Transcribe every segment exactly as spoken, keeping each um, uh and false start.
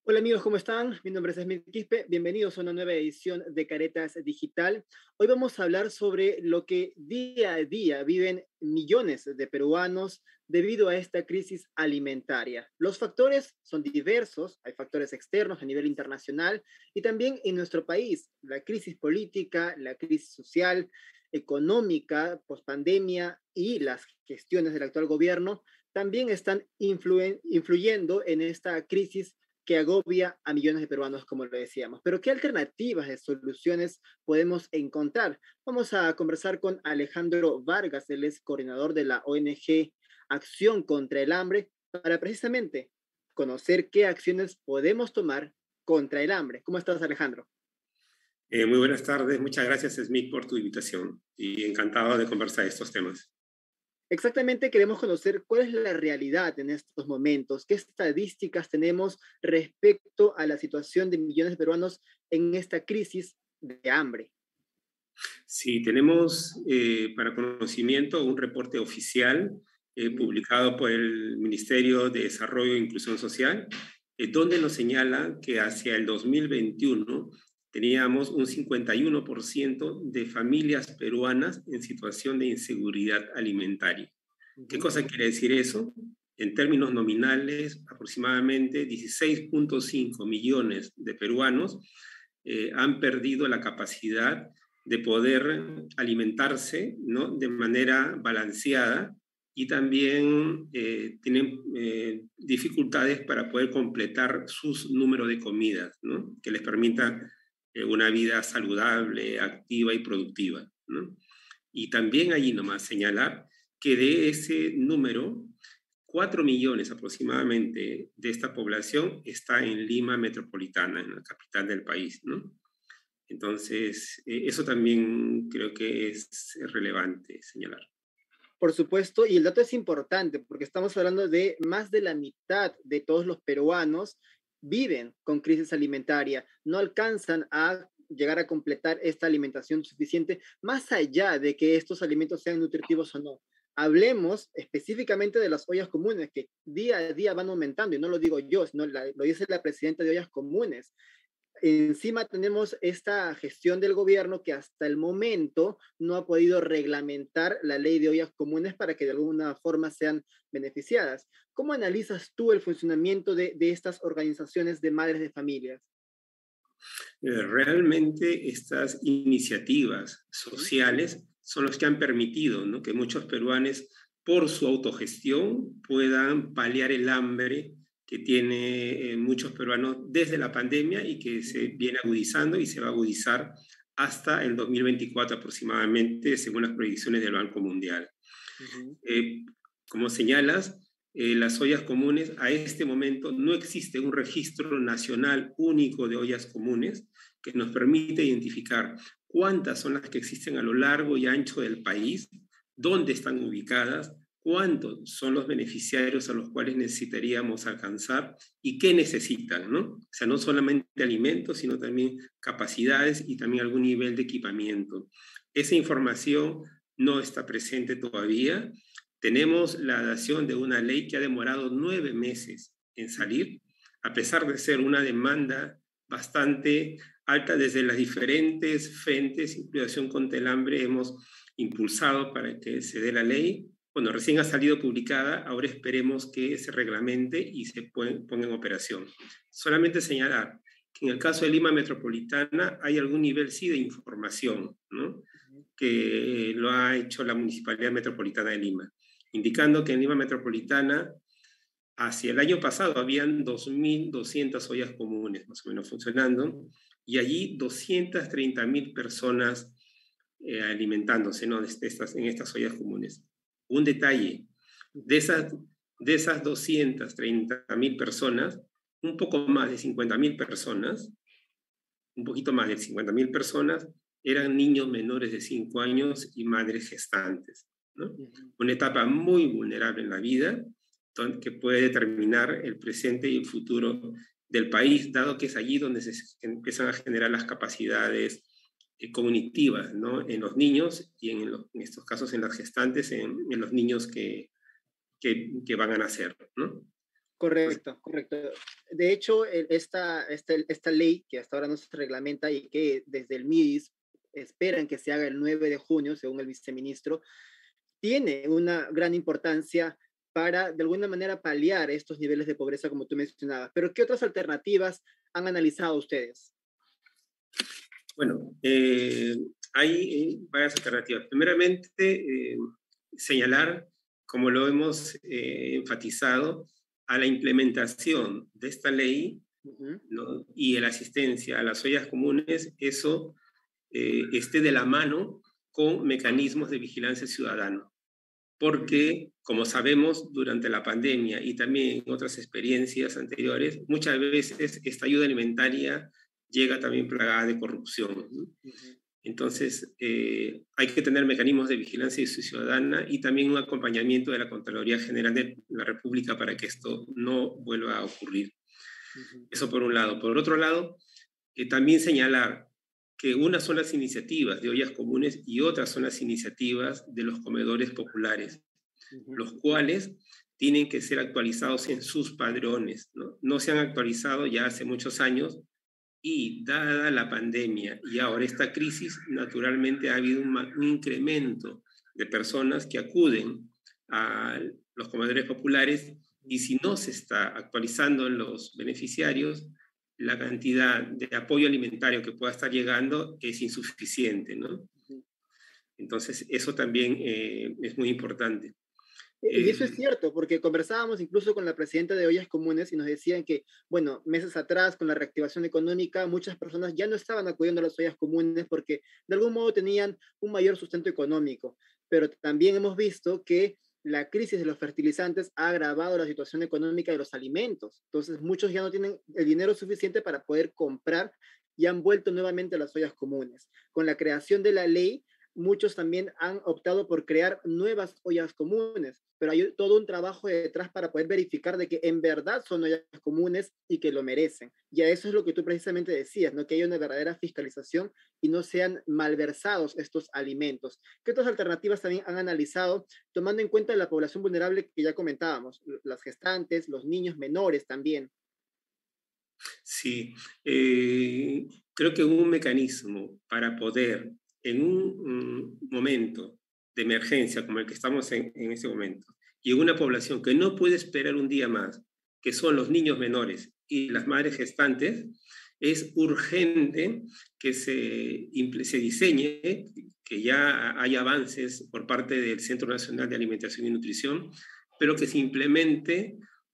Hola amigos, ¿cómo están? Mi nombre es Esmir Quispe. Bienvenidos a una nueva edición de Caretas Digital. Hoy vamos a hablar sobre lo que día a día viven millones de peruanos debido a esta crisis alimentaria. Los factores son diversos, hay factores externos a nivel internacional y también en nuestro país, la crisis política, la crisis social, económica, pospandemia y las gestiones del actual gobierno también están influen- influyendo en esta crisis que agobia a millones de peruanos, como lo decíamos. Pero ¿qué alternativas de soluciones podemos encontrar? Vamos a conversar con Alejandro Vargas, él es coordinador de la O N G Acción contra el Hambre, para precisamente conocer qué acciones podemos tomar contra el hambre. ¿Cómo estás, Alejandro? Eh, muy buenas tardes, muchas gracias, Smith, por tu invitación y encantado de conversar estos temas. Exactamente, queremos conocer cuál es la realidad en estos momentos, qué estadísticas tenemos respecto a la situación de millones de peruanos en esta crisis de hambre. Sí, tenemos eh, para conocimiento un reporte oficial eh, publicado por el Ministerio de Desarrollo e Inclusión Social, eh, donde nos señala que hacia el dos mil veintiuno teníamos un cincuenta y uno por ciento de familias peruanas en situación de inseguridad alimentaria. ¿Qué cosa quiere decir eso? En términos nominales, aproximadamente dieciséis punto cinco millones de peruanos eh, han perdido la capacidad de poder alimentarse, ¿no?, de manera balanceada, y también eh, tienen eh, dificultades para poder completar sus números de comidas, ¿no?, que les permita eh, una vida saludable, activa y productiva, ¿no? Y también allí nomás señalar que de ese número, cuatro millones aproximadamente de esta población está en Lima metropolitana, en la capital del país, ¿no? Entonces, eh, eso también creo que es relevante señalar. Por supuesto, y el dato es importante porque estamos hablando de más de la mitad de todos los peruanos viven con crisis alimentaria, no alcanzan a llegar a completar esta alimentación suficiente, más allá de que estos alimentos sean nutritivos o no. Hablemos específicamente de las ollas comunes, que día a día van aumentando, y no lo digo yo, sino la, lo dice la presidenta de ollas comunes. Encima tenemos esta gestión del gobierno que hasta el momento no ha podido reglamentar la ley de ollas comunes para que de alguna forma sean beneficiadas. ¿Cómo analizas tú el funcionamiento de, de estas organizaciones de madres de familias? Eh, realmente estas iniciativas ¿Mm? sociales son los que han permitido, ¿no?, que muchos peruanos, por su autogestión, puedan paliar el hambre que tiene eh, muchos peruanos desde la pandemia y que se viene agudizando y se va a agudizar hasta el dos mil veinticuatro aproximadamente, según las predicciones del Banco Mundial. Ujú. Eh, Como señalas, eh, las ollas comunes, a este momento no existe un registro nacional único de ollas comunes que nos permite identificar cuántas son las que existen a lo largo y ancho del país, dónde están ubicadas, cuántos son los beneficiarios a los cuales necesitaríamos alcanzar y qué necesitan, ¿no? O sea, no solamente alimentos, sino también capacidades y también algún nivel de equipamiento. Esa información no está presente todavía. Tenemos la adaptación de una ley que ha demorado nueve meses en salir, a pesar de ser una demanda bastante alta desde las diferentes frentes, inclusión contra el hambre, hemos impulsado para que se dé la ley. Bueno, recién ha salido publicada, ahora esperemos que se reglamente y se ponga en operación. Solamente señalar que en el caso de Lima Metropolitana hay algún nivel sí de información, ¿no?, que lo ha hecho la Municipalidad Metropolitana de Lima, indicando que en Lima Metropolitana, hacia el año pasado, habían dos mil doscientas ollas comunes, más o menos, funcionando, y allí doscientas treinta mil personas eh, alimentándose, ¿no?, de estas, en estas ollas comunes. Un detalle, de esas, de esas doscientas treinta mil personas, un poco más de cincuenta mil personas, un poquito más de cincuenta mil personas, eran niños menores de cinco años y madres gestantes, ¿no? Ujú. Una etapa muy vulnerable en la vida, que puede determinar el presente y el futuro del país, dado que es allí donde se empiezan a generar las capacidades eh, cognitivas, ¿no?, en los niños y en, los, en estos casos en las gestantes, en, en los niños que, que, que van a nacer, ¿no? Correcto, correcto. De hecho, el- esta, esta, esta ley que hasta ahora no se reglamenta y que desde el M I D I S esperan que se haga el nueve de junio, según el viceministro, tiene una gran importancia para, de alguna manera, paliar estos niveles de pobreza, como tú mencionabas. Pero, ¿qué otras alternativas han analizado ustedes? Bueno, eh, hay eh, varias alternativas. Primeramente, eh, señalar, como lo hemos eh, enfatizado, a la implementación de esta ley, Ujú, ¿no? Y la asistencia a las ollas comunes, eso eh, esté de la mano con mecanismos de vigilancia ciudadana. Porque, como sabemos, durante la pandemia y también en otras experiencias anteriores, muchas veces esta ayuda alimentaria llega también plagada de corrupción, ¿no? ujú. Entonces, eh, hay que tener mecanismos de vigilancia ciudadana y también un acompañamiento de la Contraloría General de la República para que esto no vuelva a ocurrir. Ujú, Eso por un lado. Por otro lado, eh, también señalar que unas son las iniciativas de ollas comunes y otras son las iniciativas de los comedores populares, ujú. los cuales tienen que ser actualizados en sus padrones, ¿no? No se han actualizado ya hace muchos años y dada la pandemia y ahora esta crisis, naturalmente ha habido un, un incremento de personas que acuden a los comedores populares y si no se está actualizando en los beneficiarios, la cantidad de apoyo alimentario que pueda estar llegando es insuficiente, ¿no? Entonces, eso también eh, es muy importante. Y eso es Eh, cierto, porque conversábamos incluso con la presidenta de Ollas Comunes y nos decían que, bueno, meses atrás, con la reactivación económica, muchas personas ya no estaban acudiendo a las ollas comunes porque de algún modo tenían un mayor sustento económico. Pero también hemos visto que la crisis de los fertilizantes ha agravado la situación económica de los alimentos. Entonces, muchos ya no tienen el dinero suficiente para poder comprar y han vuelto nuevamente a las ollas comunes. Con la creación de la ley, muchos también han optado por crear nuevas ollas comunes, pero hay todo un trabajo detrás para poder verificar de que en verdad son ollas comunes y que lo merecen. Y a eso es lo que tú precisamente decías, ¿no? Que haya una verdadera fiscalización y no sean malversados estos alimentos. ¿Qué otras alternativas también han analizado, tomando en cuenta la población vulnerable que ya comentábamos, las gestantes, los niños menores también? sí, eh, creo que un mecanismo para poder, en un, un momento de emergencia como el que estamos en, en este momento, y en una población que no puede esperar un día más, que son los niños menores y las madres gestantes, es urgente que se, se diseñe, que ya hay avances por parte del Centro Nacional de Alimentación y Nutrición, pero que se implemente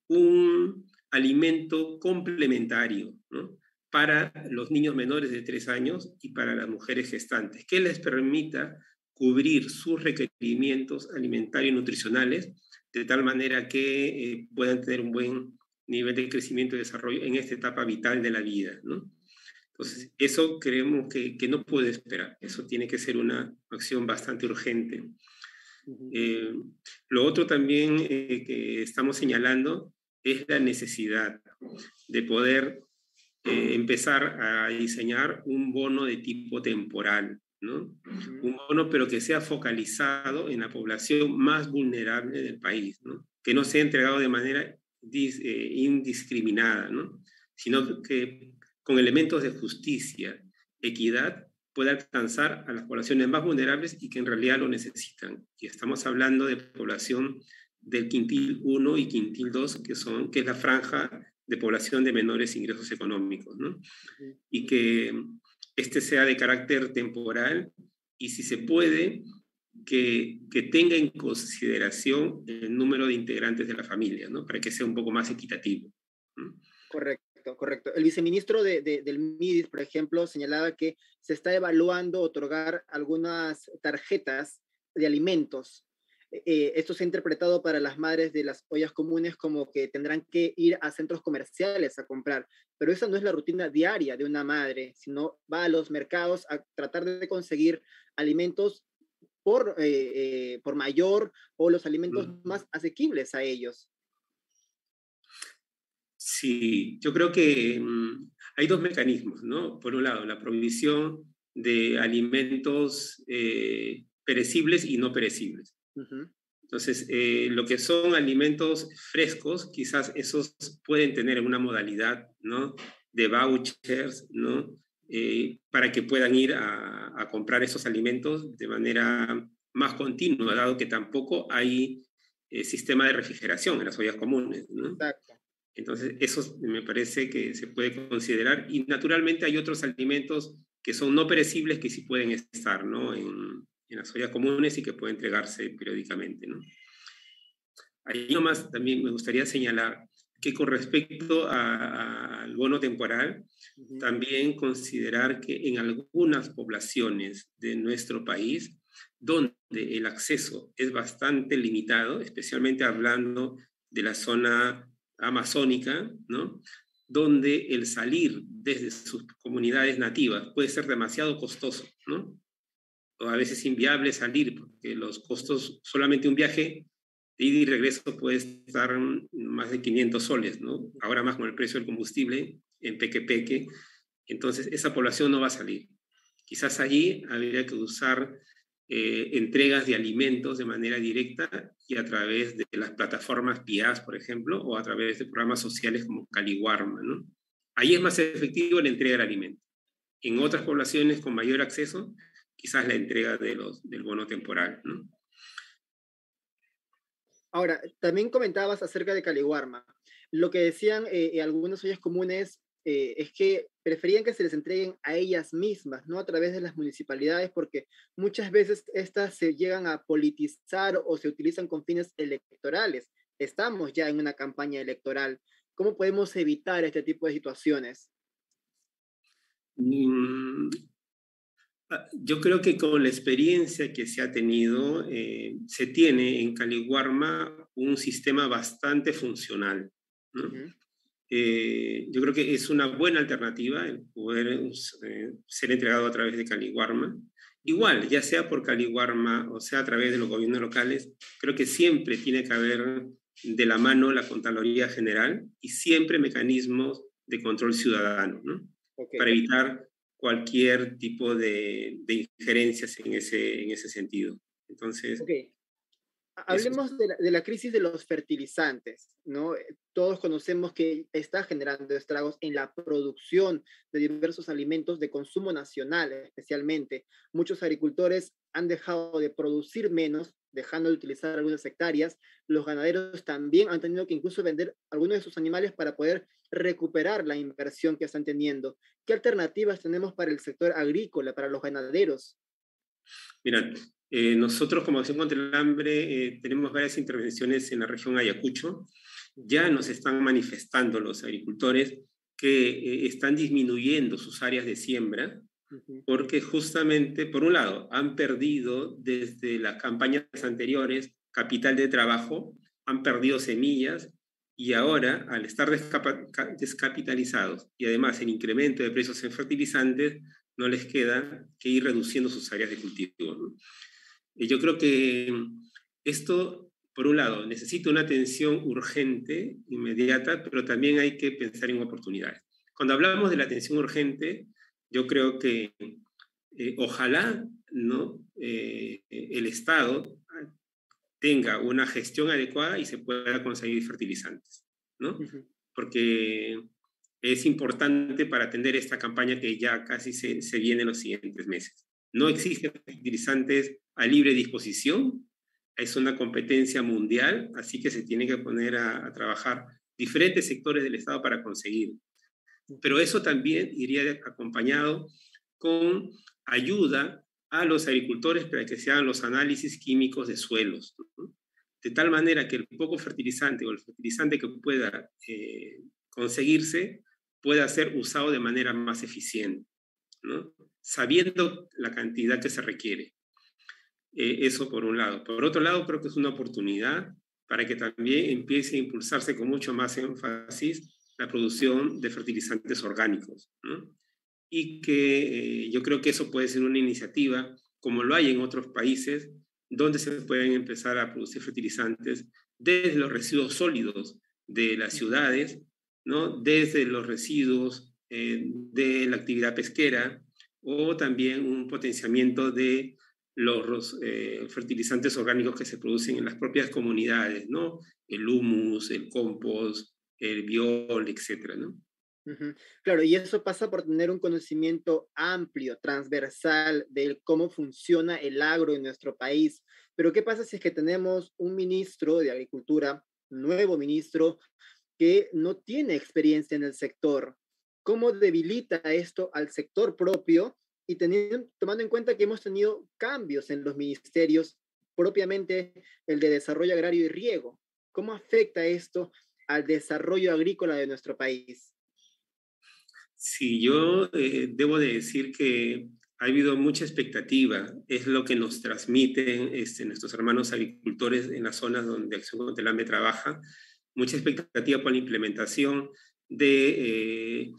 un alimento complementario, ¿no? Para los niños menores de tres años y para las mujeres gestantes, que les permita cubrir sus requerimientos alimentarios y nutricionales de tal manera que eh, puedan tener un buen nivel de crecimiento y desarrollo en esta etapa vital de la vida, ¿no? Entonces, eso creemos que, que no puede esperar, eso tiene que ser una acción bastante urgente. Eh, lo otro también eh, que estamos señalando es la necesidad de poder eh, empezar a diseñar un bono de tipo temporal, ¿no? Un bono pero que sea focalizado en la población más vulnerable del país, ¿no? Que no sea entregado de manera dis, eh, indiscriminada, ¿no? Sino que con elementos de justicia, equidad, pueda alcanzar a las poblaciones más vulnerables y que en realidad lo necesitan. Y estamos hablando de población del quintil uno y quintil dos, que, son, que es la franja de población de menores ingresos económicos, ¿no? Y que este sea de carácter temporal y si se puede, que, que tenga en consideración el número de integrantes de la familia, ¿no? Para que sea un poco más equitativo, ¿no? Correcto, correcto. El viceministro de, de, del M I D I S, por ejemplo, señalaba que se está evaluando otorgar algunas tarjetas de alimentos. Eh, esto se ha interpretado para las madres de las ollas comunes como que tendrán que ir a centros comerciales a comprar, pero esa no es la rutina diaria de una madre, sino va a los mercados a tratar de conseguir alimentos por, eh, eh, por mayor o los alimentos Mm. más asequibles a ellos. Sí, yo creo que mm, hay dos mecanismos, ¿no? Por un lado, la provisión de alimentos eh, perecibles y no perecibles. Uh -huh. Entonces, eh, lo que son alimentos frescos, quizás esos pueden tener una modalidad, ¿no?, de vouchers, ¿no?, eh, para que puedan ir a, a comprar esos alimentos de manera más continua, dado que tampoco hay eh, sistema de refrigeración en las ollas comunes, ¿no? Exacto. Entonces, eso me parece que se puede considerar. Y naturalmente hay otros alimentos que son no perecibles que sí pueden estar, ¿no?, en, en las ollas comunes y que pueden entregarse periódicamente, ¿no? Ahí nomás también me gustaría señalar que con respecto a, a, al bono temporal, Uh-huh. también considerar que en algunas poblaciones de nuestro país, donde el acceso es bastante limitado, especialmente hablando de la zona amazónica, ¿no?, donde el salir desde sus comunidades nativas puede ser demasiado costoso, ¿no?, o a veces inviable salir, porque los costos, solamente un viaje de ida y regreso puede estar más de quinientos soles, ¿no? Ahora más con el precio del combustible en Pequepeque, entonces esa población no va a salir. Quizás allí habría que usar eh, entregas de alimentos de manera directa y a través de las plataformas P I A S, por ejemplo, o a través de programas sociales como Caliwarma, ¿no? Ahí es más efectivo la entrega del alimento. En otras poblaciones con mayor acceso, quizás la entrega de los, del bono temporal, ¿no? Ahora, también comentabas acerca de Caliwarma. Lo que decían eh, algunas ollas comunes eh, es que preferían que se les entreguen a ellas mismas, no a través de las municipalidades, porque muchas veces estas se llegan a politizar o se utilizan con fines electorales. Estamos ya en una campaña electoral. ¿Cómo podemos evitar este tipo de situaciones? Mm, Yo creo que con la experiencia que se ha tenido, eh, se tiene en Caliwarma un sistema bastante funcional, ¿no? Uh-huh. Eh, yo creo que es una buena alternativa el poder eh, ser entregado a través de Caliwarma. Uh-huh. Igual, ya sea por Caliwarma o sea a través de los gobiernos locales, creo que siempre tiene que haber de la mano la Contraloría General y siempre mecanismos de control ciudadano, ¿no?, para Okay. evitar cualquier tipo de, de injerencias en ese, en ese sentido. Entonces, Okay. eso. Hablemos de la, de la crisis de los fertilizantes, ¿no? Eh, Todos conocemos que está generando estragos en la producción de diversos alimentos de consumo nacional, especialmente. Muchos agricultores han dejado de producir menos, dejando de utilizar algunas hectáreas. Los ganaderos también han tenido que incluso vender algunos de sus animales para poder recuperar la inversión que están teniendo. ¿Qué alternativas tenemos para el sector agrícola, para los ganaderos? Mira, eh, nosotros como Acción contra el Hambre eh, tenemos varias intervenciones en la región Ayacucho. Ya nos están manifestando los agricultores que eh, están disminuyendo sus áreas de siembra Uh-huh. porque justamente, por un lado, han perdido desde las campañas anteriores capital de trabajo, han perdido semillas y ahora, al estar descapitalizados y además el incremento de precios en fertilizantes, no les queda que ir reduciendo sus áreas de cultivo, ¿no? Y yo creo que esto, por un lado, necesita una atención urgente, inmediata, pero también hay que pensar en oportunidades. Cuando hablamos de la atención urgente, yo creo que eh, ojalá, ¿no?, eh, el Estado tenga una gestión adecuada y se pueda conseguir fertilizantes, ¿no? Uh-huh. Porque es importante para atender esta campaña que ya casi se, se viene en los siguientes meses. No existen fertilizantes a libre disposición, es una competencia mundial, así que se tiene que poner a, a trabajar diferentes sectores del Estado para conseguir. Pero eso también iría acompañado con ayuda a los agricultores para que se hagan los análisis químicos de suelos, ¿no?, de tal manera que el poco fertilizante o el fertilizante que pueda eh, conseguirse pueda ser usado de manera más eficiente, ¿no?, sabiendo la cantidad que se requiere. Eh, eso por un lado. Por otro lado, creo que es una oportunidad para que también empiece a impulsarse con mucho más énfasis la producción de fertilizantes orgánicos, ¿no? Y que eh, yo creo que eso puede ser una iniciativa, como lo hay en otros países, donde se pueden empezar a producir fertilizantes desde los residuos sólidos de las ciudades, ¿no?, desde los residuos eh, de la actividad pesquera, o también un potenciamiento de los eh, fertilizantes orgánicos que se producen en las propias comunidades, ¿no? El humus, el compost, el biol, etcétera, ¿no? Uh-huh. Claro, y eso pasa por tener un conocimiento amplio, transversal de cómo funciona el agro en nuestro país. Pero ¿qué pasa si es que tenemos un ministro de Agricultura, nuevo ministro, que no tiene experiencia en el sector? ¿Cómo debilita esto al sector propio? Y teniendo, tomando en cuenta que hemos tenido cambios en los ministerios, propiamente el de Desarrollo Agrario y Riego. ¿Cómo afecta esto al desarrollo agrícola de nuestro país? Sí, yo eh, debo de decir que ha habido mucha expectativa, es lo que nos transmiten este, nuestros hermanos agricultores en las zonas donde Acción contra el Hambre trabaja, mucha expectativa por la implementación de eh,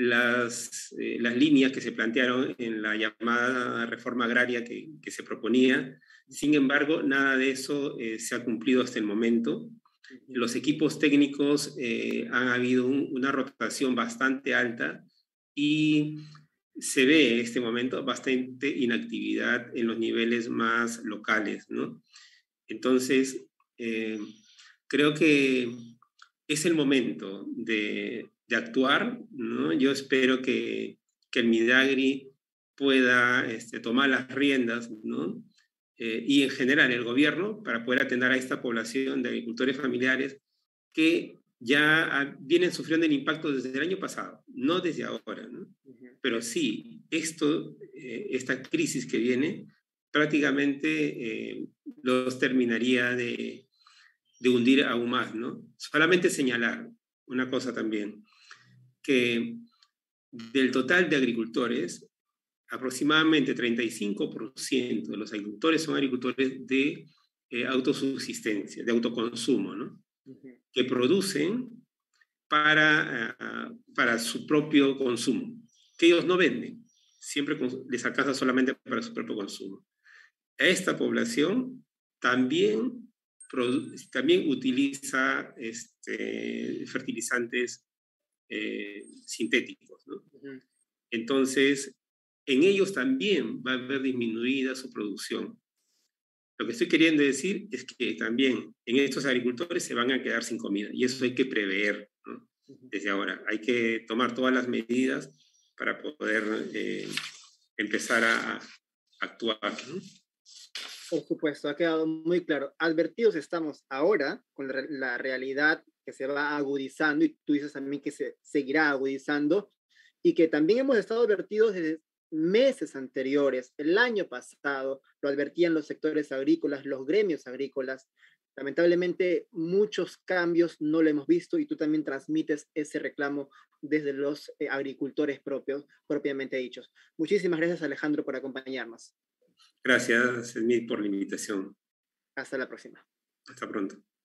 las, eh, las líneas que se plantearon en la llamada reforma agraria que, que se proponía. Sin embargo, nada de eso eh, se ha cumplido hasta el momento. Los equipos técnicos eh, han habido un, una rotación bastante alta y se ve en este momento bastante inactividad en los niveles más locales, ¿no? Entonces, eh, creo que es el momento de, de actuar, ¿no? Yo espero que, que el Midagri pueda este, tomar las riendas, ¿no? Eh, y en general el gobierno para poder atender a esta población de agricultores familiares que ya vienen sufriendo el impacto desde el año pasado, no desde ahora, ¿no? Uh-huh. Pero sí, esto, eh, esta crisis que viene prácticamente eh, los terminaría de, de hundir aún más, ¿no? Solamente señalar una cosa también, que del total de agricultores, aproximadamente treinta y cinco por ciento de los agricultores son agricultores de eh, autosubsistencia, de autoconsumo, ¿no? Uh-huh. Que producen para, uh, para su propio consumo, que ellos no venden, siempre les alcanza solamente para su propio consumo. Esta población también, también utiliza este, fertilizantes eh, sintéticos, ¿no? Uh-huh. Entonces, en ellos también va a haber disminuida su producción. Lo que estoy queriendo decir es que también en estos agricultores se van a quedar sin comida y eso hay que prever, ¿no? Desde ahora. Hay que tomar todas las medidas para poder eh, empezar a, a actuar, ¿no? Por supuesto, ha quedado muy claro. Advertidos estamos ahora con la, la realidad que se va agudizando y tú dices también que se seguirá agudizando y que también hemos estado advertidos desde meses anteriores, el año pasado, lo advertían los sectores agrícolas, los gremios agrícolas. Lamentablemente, muchos cambios no lo hemos visto y tú también transmites ese reclamo desde los eh, agricultores propios, propiamente dichos. Muchísimas gracias, Alejandro, por acompañarnos. Gracias, Smith, por la invitación. Hasta la próxima. Hasta pronto.